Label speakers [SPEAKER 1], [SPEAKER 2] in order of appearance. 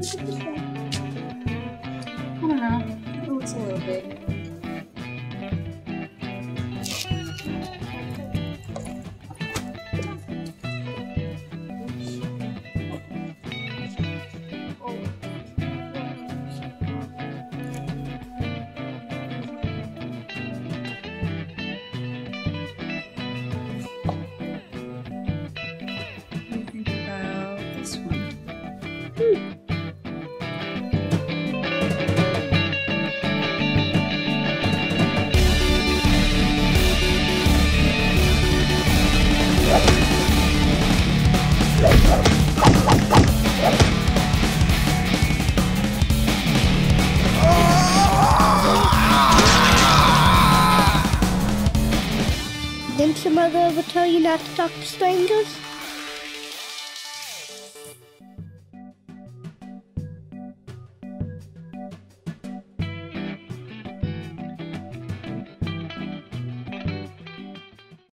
[SPEAKER 1] I don't know. It looks a little big. What do you think about this one?
[SPEAKER 2] Didn't your mother ever tell you not to talk to strangers?